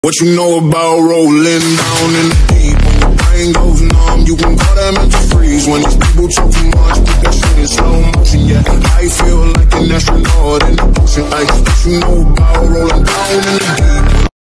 What you know about rolling down in the deep? When your brain goes numb, you can call that mental freeze. When these people talk too much, put that shit in slow motion. Yeah, I feel like an astronaut in the ocean. What you know about rolling down in the deep?